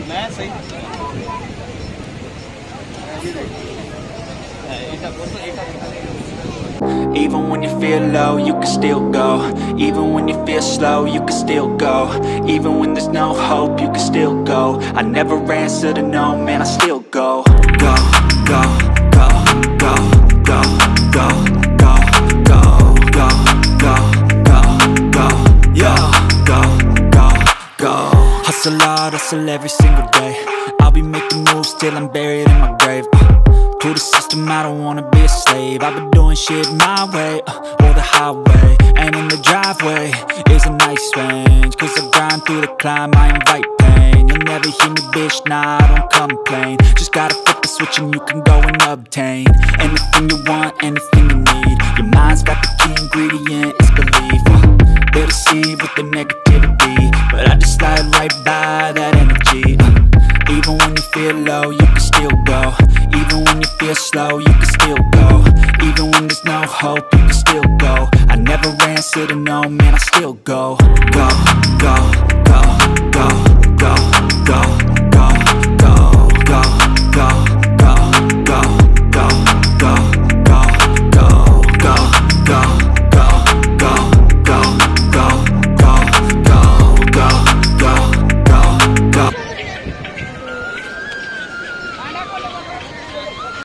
Even when you feel low, you can still go. Even when you feel slow, you can still go. Even when there's no hope, you can still go. I never answer to no, man, I still go. Go, go, go, go, go, go, go, go, go, go, go, go, yo, go, go, go. Hustle hard, hustle every single day. I'll be making moves till I'm buried in my grave. To the system, I don't wanna be a slave. I've been doing shit my way, or the highway. And in the driveway is a nice range. Cause I grind through the climb, I invite pain. You'll never hear me, bitch, nah, I don't complain. Just gotta flip the switch and you can go and obtain anything you want, anything you need. Your mind's got the key ingredient, it's belief. They'll deceive with the negativity, but I just slide right by that energy. Even when you feel low, you can still go. Even when you feel slow, you can still go. Even when there's no hope, you can still go. I never answer to no, man, I still go. Go, go, go, go, go, go.